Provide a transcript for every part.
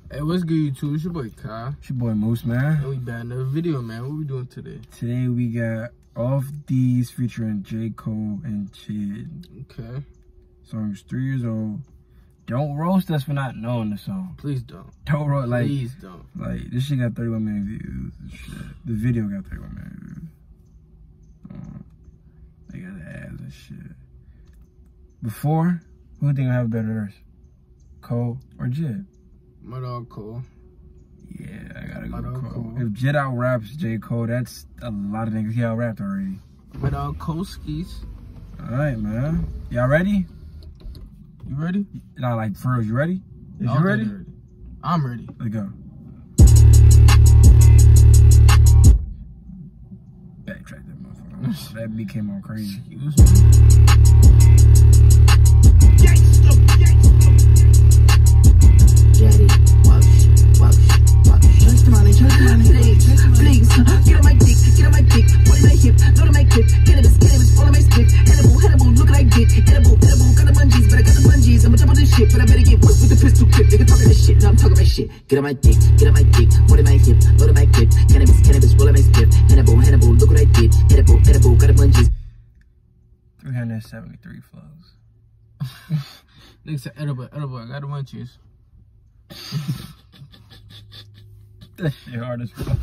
Hey, what's good, YouTube? It's your boy Kyle. It's your boy Moose, man. And we back in another video, man. What we doing today? Today we got Off Deez featuring J. Cole and Chid. Okay. Song's 3 years old. Don't roast us for not knowing the song. Please don't. Don't roast, like, please don't. Like, this shit got 31 million views. The video got 31 million views. They got the ads and shit. Before, who think I have a better verse? Cole or Jid? My dog Cole. Yeah, I gotta go with Cole. If Jid out raps J. Cole, that's a lot of niggas. He out rapped already. My dog Cole skis. Alright, man. Y'all ready? You ready? Nah, like for real, you ready? Is you ready? I'm ready. Let's go. Backtrack that motherfucker. That beat came on crazy. Excuse me. Daddy, trust money, please, get on my dick, put in my hip, load on my clip, cannabis, all on my split, Hannibal, look what I did, edible, got the bungees, but I got the bungees, I'ma jump on this shit, but I better get whipped with the pistol clip, nigga talking this shit, now I'm talking my shit, get on my dick, put in my hip, load on my clip, cannabis, all on my split, Hannibal, look what I did, edible, got the bungees. 373 flows. Nigga said edible, I got the munchies. That shit hard as fuck.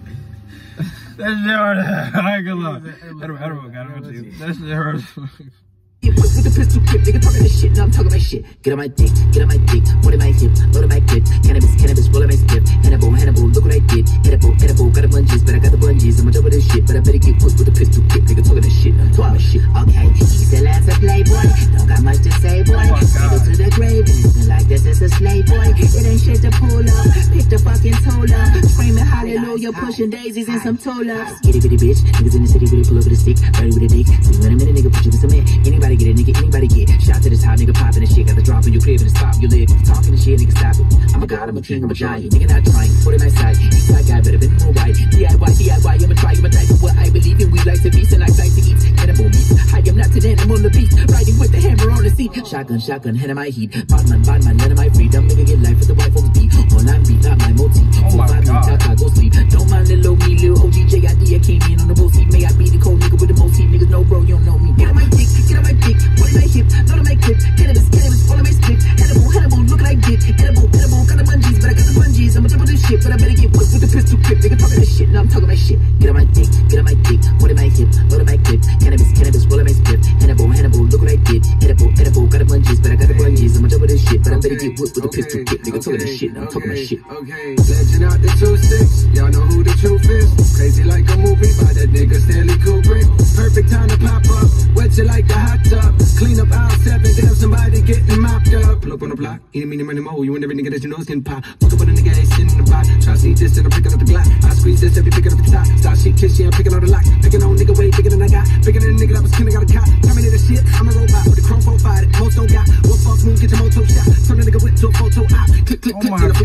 That shit hard as fuck. I ain't gonna lie. Edible, got it with you. That shit hard as fuck. With the pistol clip, nigga talking this shit, now I'm talking my shit. Get on my dick, put in my hip, load on my clip, cannabis, roll on my split, Hannibal, look what I did, edible, got the bungees, but I got the bungees, I'ma jump on this shit, but I better get put with the pistol clip, nigga talking this shit, now I'm talking my shit. Okay, he's still as a playboy, don't got much to say, boy, go to the grave, and it's like this is a slave, boy, it ain't shit to pull up, pick the fucking toll up, screaming hallelujah, pushing daisies and some toll ups. Itty bitty bitch, niggas in the city really pull over the stick, ready with a dick, see you in a minute, nigga, put you with some man, anybody get it, nigga, anybody get shot to the top, nigga popping the shit, got the drop in your crib and the spot you live, talking the shit, nigga stop it, I'm a god, I'm a king, I'm a giant, nigga not trying, put it my side, eastside guy better been more white, DIY, I'ma try, I'm a type of what I believe in, we like to feast and I like to eat, cannibal meat, I am not today, I'm on the beat, riding with the hammer on the seat, shotgun, head of my heat, bad man, let of my freedom, nigga get life with the white folks beat, online beat, not my motif, oh my god, go sleep, don't mind little me, little OG, J.I.D. I came in on the boat seat, may I be the cold nigga with the most heat, niggas know bro, you don't know me, get on my dick, put in my hip, load on my clip, cannabis, all on my split, Hannibal, look what I did, edible, got the bungees, but I got the bungees, I'ma jump on this shit, but I better get whipped with the pistol clip, nigga talking this shit, now I'm talking my shit, get on my dick, put in my hip, load on my clip, cannabis, roll on my split, Hannibal, look what I did, edible, got the bungees, but I got the bungees, I'ma jump on this shit, but I better get whipped with the pistol clip, nigga talking this shit, now I'm talking my shit. Okay, legend out the 2-6, y'all know who the truth is, crazy like a movie by that nigga Stanley Kubrick, perfect time to pop up, wet you like a hot tub, clean up aisle 7, damn somebody getting mopped up, pull up on the block, eat me, money, mo, you and every nigga that you know is getting pop, fuck up on a nigga, they sitting in the box, try to sneak this and I'm picking up the Glock, I squeeze this, every picking up the top, start shit, kiss you, I'm picking on the lock, picking on nigga way bigger than I got, bigger than a nigga that was kin, I got a cop, terminator shit, I'm a robot with the chrome profile, most don't got, one false move, get your moto shot, turn a nigga whip to a photo op, click, oh my god.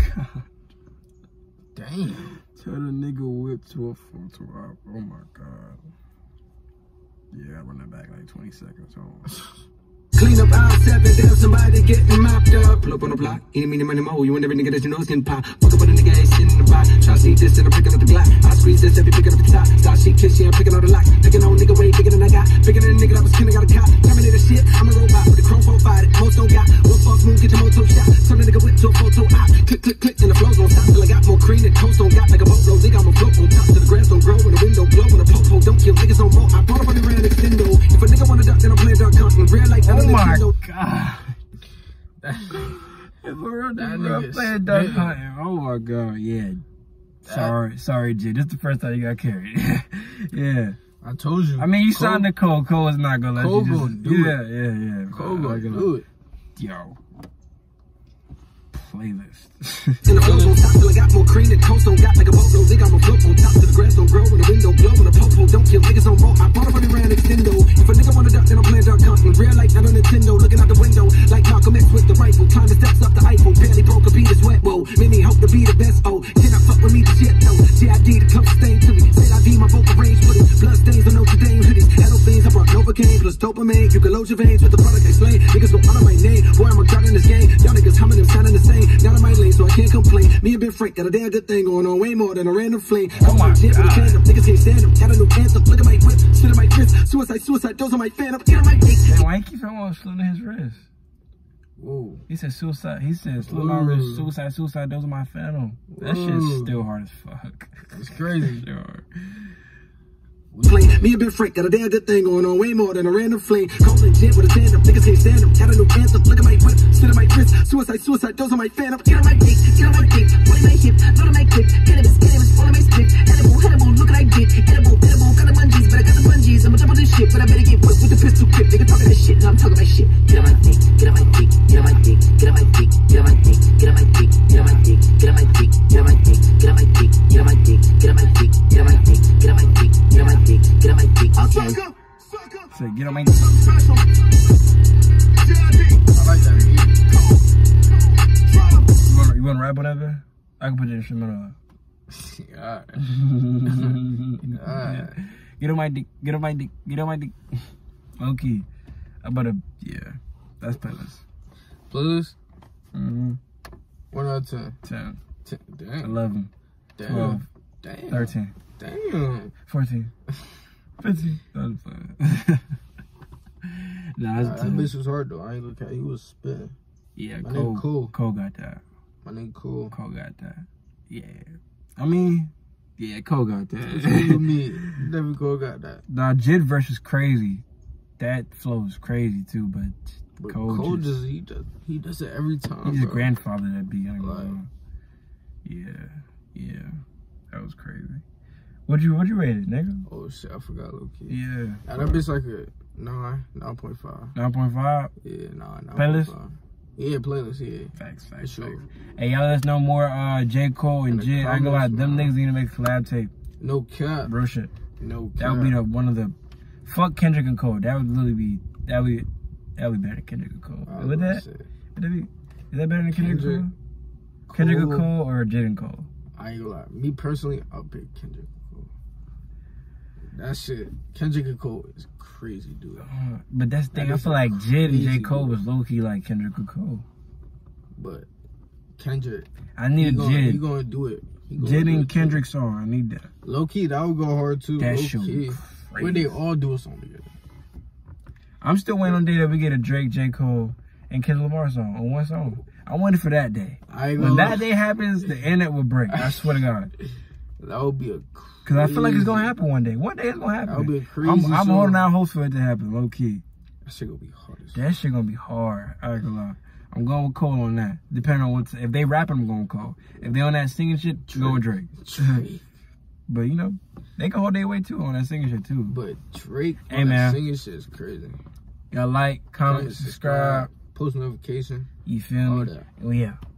Damn. Turn a nigga whip to a photo op, oh my god. Yeah, I run that back like 20 seconds, clean up aisle 7, damn somebody getting mopped up. Pull up on the block, eat me, money, mo, you and every nigga that you know is getting pop. Fuck up on a nigga, they sitting in the box, try to sneak this and I'm picking up the Glock. I squeeze this, every picking up the top, start shit, kiss you, I'm picking on the lock, picking on nigga way bigger than I got, bigger than a nigga that was kin, I got a cop, terminator shit, I'm a robot with the chrome profile, most don't got, one false move, get your moto shot, turn a nigga whip to a photo op, click, and the flows don't stop till I got more cream than toast don't got, like a boatload, nigga, I'ma float on top till the grass don't grow, and the window blow, and the popo don't kill niggas no more, I brought up on the round extendo, if a nigga wanna duck, then I'm playing duck hunt, and real like that, oh my god. Oh my god, yeah. Sorry, Jay. This is the first time you got carried. Yeah. I told you. I mean, you signed the Cole. Cole is not gonna let Cole you just... gonna do it. Yeah. Cole gonna do it. Yo. Playlist. And the flows on top till I got more cream than toast don't got, like a boatload, nigga, I'ma float on top till the grass don't grow, and the window blow, and the popo don't kill niggas no more, I brought up on the round extendo, if a nigga wanna duck, then I'm playing duck hunt, in real life, not on Nintendo, looking out the window, like Malcolm X with the rifle, climb the steps up the Eiffel, barely broke a beat is wet, whoa, many hope to be the best, oh, cannot fuck with me, the shit, though, J.I.D. the closest thing to me, said I D my vocal range, put it, blood stains on Notre Dame hoodies, Adult things, I brought Novocaine, plus dopamine, you can load your veins with the product I slay, niggas don't honor my name, boy, I'm a god in this game, y'all niggas humming and sounding the same, not in my lane, so I can't complain. Me and Ben Frank got a damn good thing going on, way more than a random fling. Oh my God. Niggas can't stand up, got a new anthem. Look at my whip, slit at my wrist. Suicide, those on my fan up. Get on my dick. Hey, why he keep talking about slitting his wrist? Whoa. He said suicide. He said slit my wrist. Suicide. Those are my phantom. That shit's still hard as fuck. It's crazy. Sure. Me and Ben Frank got a damn good thing going on, way more than a random fling. Cold legit with a tandem, niggas can't stand them. Got a new anthem, look at my whip, slit at my wrist. Suicide, those on my fan up. Get on my dick, point in my hip, load on my clip. Cannabis, all on my split. Hannibal, look what I did. Edible, got the bungees, but I got the bungees. I'ma jump on this shit, but I better get whipped with the pistol grip. Nigga talking this shit, now I'm talking my shit. Get on my dick, get on my dick, get on my dick, get on my dick, get on my dick, get on my dick, get on my dick, get on my dick, get on my dick, get on my dick, get on my dick, get on my dick, get on my dick, get on my dick, get on my dick, get on my dick. Okay. Say, get on my dick. I like that beat. You wanna rap whatever? I can put the instrumental. God. Get on my dick. Get on my dick. Get on my dick. Okay. I better. Yeah. That's playlist. Playlist? 1 out of 10. 10. 10. Damn. 11. Damn. 12. Damn. 13. Damn. 14. 15. Nah, that bitch was hard though. I ain't look at he was spitting. Yeah, My nigga Cool. Cole got that. My nigga Cool. Cole got that. Yeah. I mean, yeah, Cole got that. It's cool with me. Never Cole got that. Nah, Jid verse is crazy. That flow is crazy too, but Cole just he does it every time. He's a grandfather that beat. Like, yeah. That was crazy. What'd you rate it, nigga? Oh shit, I forgot low key. Yeah. That bitch like a 9.5. 9.5? Yeah, 9.5. Playlist? Yeah, playlist, yeah. Facts. Sure. Hey, y'all, let us know more J. Cole and Jid. I ain't gonna lie, them niggas need to make a collab tape. No cap. Real shit. No cap. That would be one of the fuck Kendrick and Cole. That would literally be better than Kendrick and Cole. Would that? Is that better than Kendrick and Cole? Kendrick and Cole or Jid and Cole? I ain't gonna lie. Me personally, I'll pick Kendrick and Cole. That shit, Kendrick and Cole is crazy, dude. But that's the thing. I feel like Jid and J. Cole was low key like Kendrick and Cole. But Kendrick, I need a Jid. He gonna do it. Jid and Kendrick song. I need that. Low key, that would go hard too. That shit would be when they all do a song together. I'm still waiting on the day that we get a Drake, J. Cole, and Kendrick Lamar song on one song. I'm waiting for that day. When that day happens, the internet will break. I swear to God. That would be a because I feel like it's gonna happen one day. One day it's gonna happen. That would be a crazy. I'm holding out hope for it to happen, low key. That shit gonna be hard. That shit gonna be hard. I ain't gonna lie. I'm going with Cole on that. Depending on what, if they rapping, I'm going with Cole. If they on that singing shit, go with Drake. But you know, they can hold their way too on that singing shit too. But Drake hey, on man. that singing shit is crazy. Y'all like, comment, subscribe, post notification. You feel me? That. Oh yeah.